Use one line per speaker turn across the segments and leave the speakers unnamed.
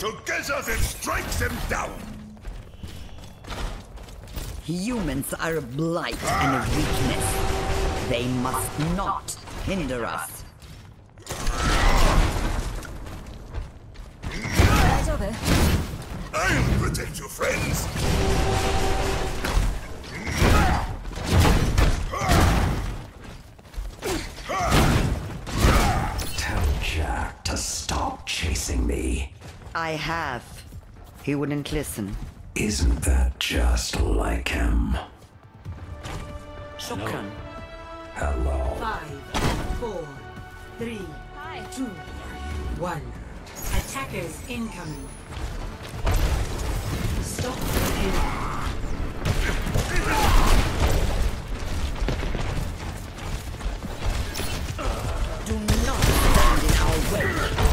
Together then strike them down!
Humans are a blight and a weakness. They must not hinder us.
I'll protect you, friends!
Tell Jack to stop chasing me.
I have. He wouldn't listen.
Isn't that just like him?
Shukran.
Hello.
5, 4, 3, 2, 1. Attackers incoming. Stop the enemy.
Do not stand in our way.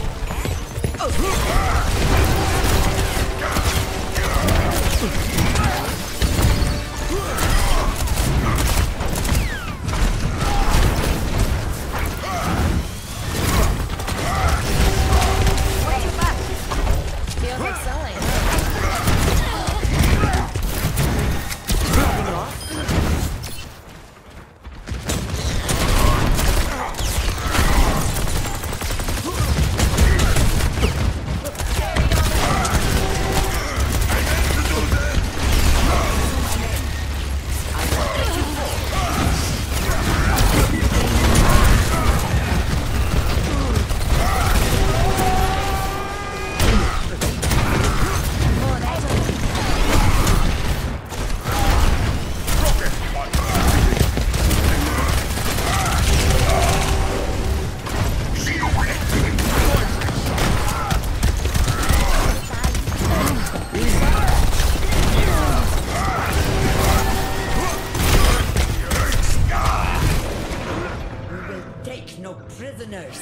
Prisoners.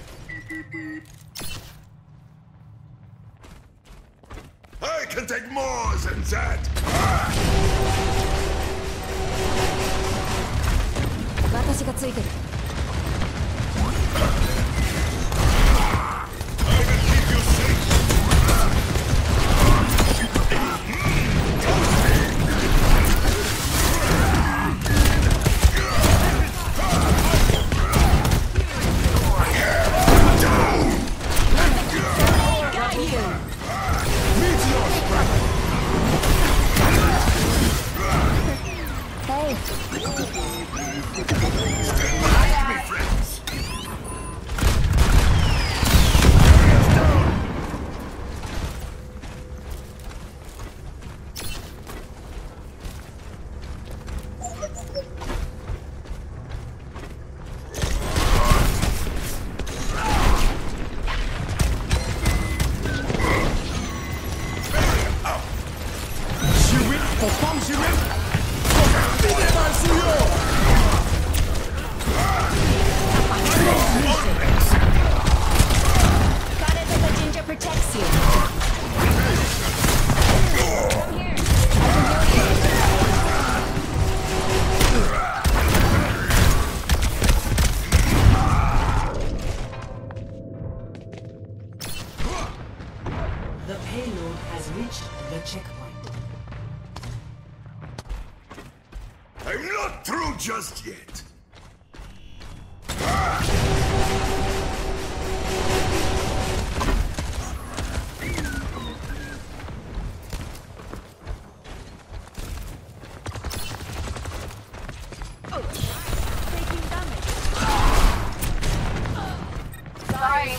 I can take more than that!
私がついてる。
I will keep you safe!
The payload has reached the checkpoint.
I'm not through just yet!
Sorry.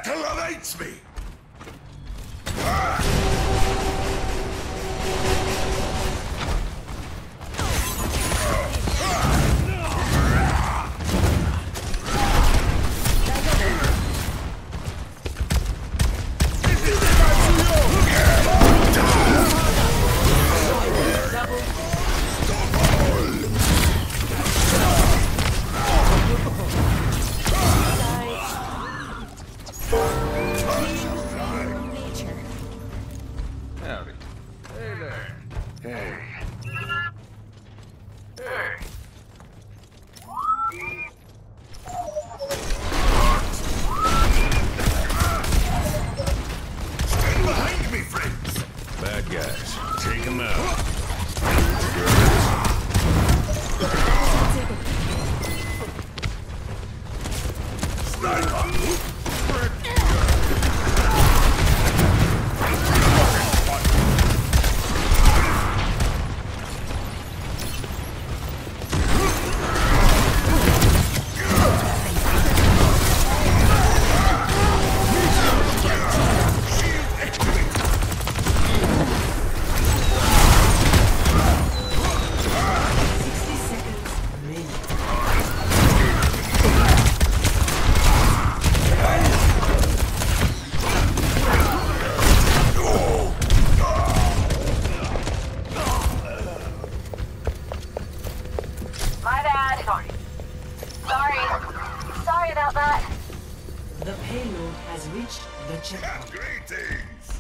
Battle awaits me!
Howdy. Hey there. Hey. Hey.
Stand behind me, friends!
Bad guys. Take them out.
My bad. Sorry about that.
The payload has reached the checkpoint.
Greetings!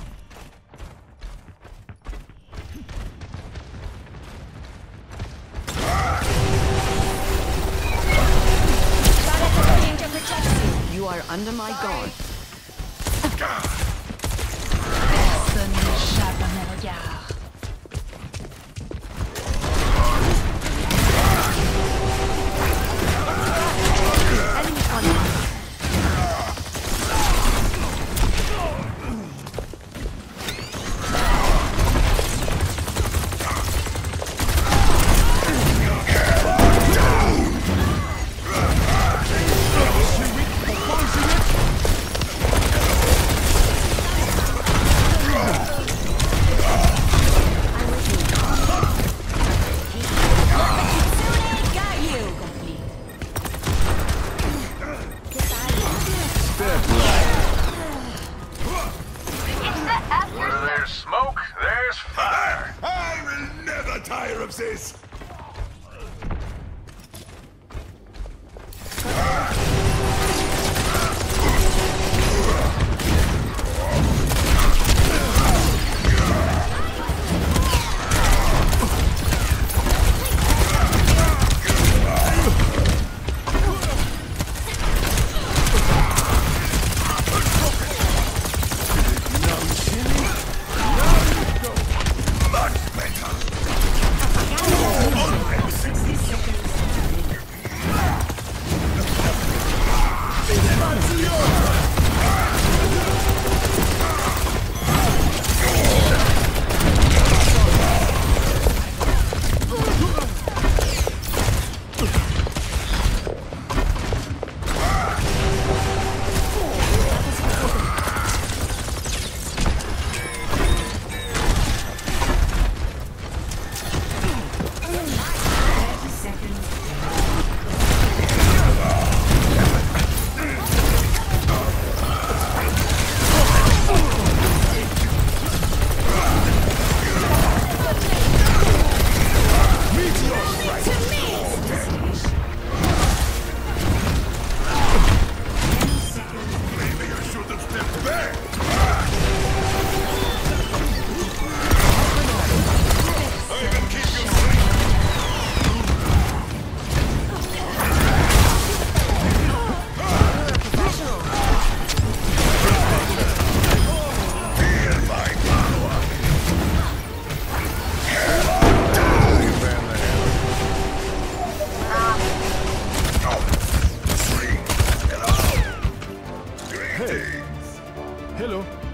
You are under my guard.
Where there's smoke, there's fire.
I will never tire of this!
Hello.